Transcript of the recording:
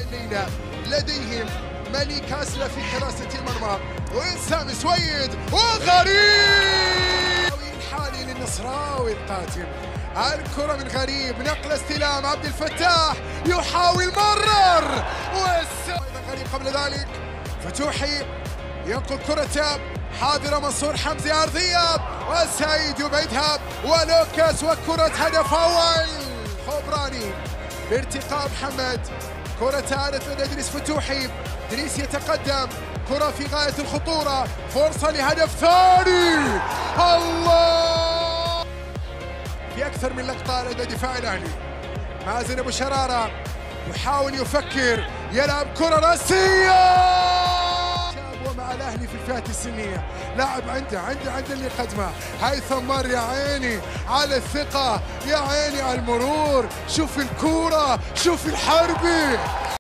الليلة لديهم ملك أسلة في حراسة المرمى وإنسان سويد وغريب حالي للنصراوي القاتل. الكرة من غريب، نقل استلام عبد الفتاح يحاول مرر غريب قبل ذلك فتوحي ينقل كرة حاضرة منصور حمزي أرضية وسعيد يبعدها ولوكاس وكرة هدف أول. خبراني بارتقاء محمد، كرة تعرف من إدريس فتوحي، إدريس يتقدم، كرة في غاية الخطورة، فرصة لهدف ثاني. الله في أكثر من لقطة لدى دفاع الأهلي. مازن أبو شرارة يحاول يفكر، يلعب كرة راسية ومع الأهلي في الفئات السنية. لاعب عنده اللي قدمه. هيثم مر يا عيني على الثقة، يا عيني على المرور، شوف الكورة، شوف الحربي.